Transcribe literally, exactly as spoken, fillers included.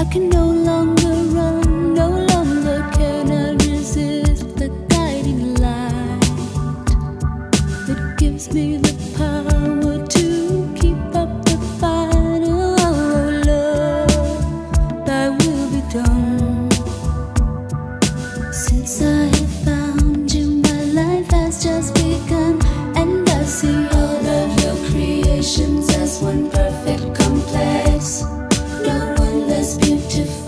I can no longer run, no longer can I resist the guiding light that gives me the power to keep up the fight. Oh, love, thy will be done. Since I have found you, my life has just begun, and I see all of your creations as one perfect complex. No one less beautiful.